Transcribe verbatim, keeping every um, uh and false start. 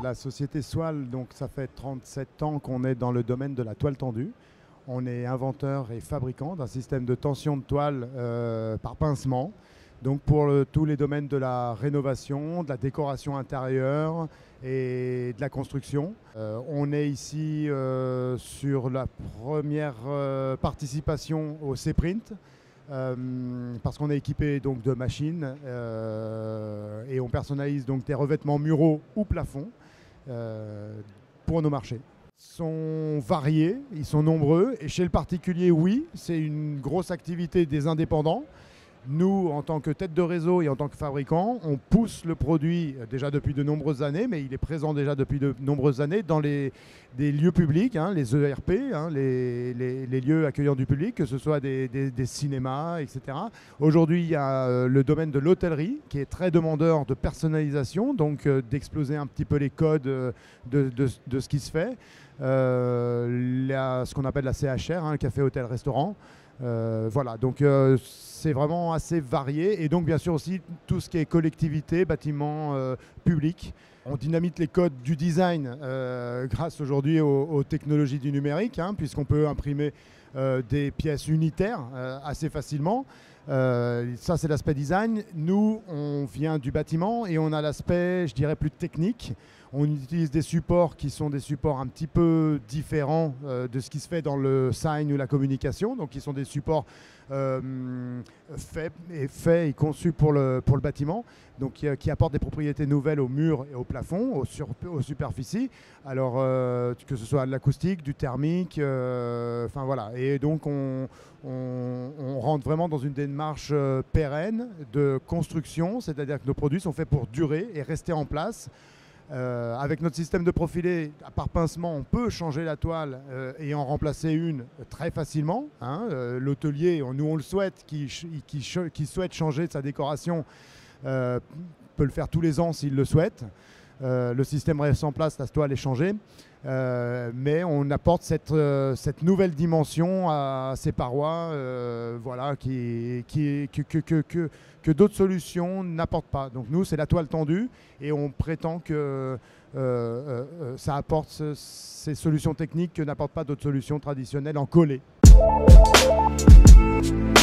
la société Swal, donc ça fait trente-sept ans qu'on est dans le domaine de la toile tendue. On est inventeur et fabricant d'un système de tension de toile euh, par pincement. Donc pour le, tous les domaines de la rénovation, de la décoration intérieure et de la construction. Euh, on est ici euh, sur la première euh, participation au C-Print. Euh, parce qu'on est équipé donc de machines euh, et on personnalise donc des revêtements muraux ou plafonds euh, pour nos marchés. Ils sont variés, ils sont nombreux et chez le particulier, oui, c'est une grosse activité des indépendants. Nous, en tant que tête de réseau et en tant que fabricant, on pousse le produit déjà depuis de nombreuses années, mais il est présent déjà depuis de nombreuses années dans les des lieux publics, hein, les E R P, hein, les, les, les lieux accueillants du public, que ce soit des, des, des cinémas, et cetera. Aujourd'hui, il y a euh, le domaine de l'hôtellerie qui est très demandeur de personnalisation, donc euh, d'exploser un petit peu les codes euh, de, de, de ce qui se fait. Euh, la, ce qu'on appelle la C H R, hein, café, hôtel, restaurant. Euh, voilà, donc euh, c'est vraiment assez varié et donc bien sûr aussi tout ce qui est collectivité, bâtiments euh, publics. On dynamite les codes du design euh, grâce aujourd'hui aux, aux technologies du numérique, hein, puisqu'on peut imprimer euh, des pièces unitaires euh, assez facilement. Euh, ça c'est l'aspect design. Nous on vient du bâtiment et on a l'aspect, je dirais, plus technique. On utilise des supports qui sont des supports un petit peu différents euh, de ce qui se fait dans le sign ou la communication, donc qui sont des supports euh, faits et, faits et conçus pour le, pour le bâtiment, donc qui, qui apportent des propriétés nouvelles aux murs et aux plafonds, aux, sur, aux superficies, alors euh, que ce soit de l'acoustique, du thermique, euh, enfin voilà. Et donc on, on, on rentre vraiment dans une démarche euh, pérenne de construction, c'est-à-dire que nos produits sont faits pour durer et rester en place. Euh, avec notre système de profilé, par pincement, on peut changer la toile euh, et en remplacer une très facilement. Hein. Euh, L'hôtelier, nous on le souhaite, qui, qui, qui souhaite changer sa décoration, euh, peut le faire tous les ans s'il le souhaite. Euh, le système reste en place, la toile est changée. Euh, mais on apporte cette, euh, cette nouvelle dimension à ces parois euh, voilà, qui, qui, que, que, que, que, que d'autres solutions n'apportent pas. Donc nous, c'est la toile tendue et on prétend que euh, euh, ça apporte ce, ces solutions techniques que n'apportent pas d'autres solutions traditionnelles en collé.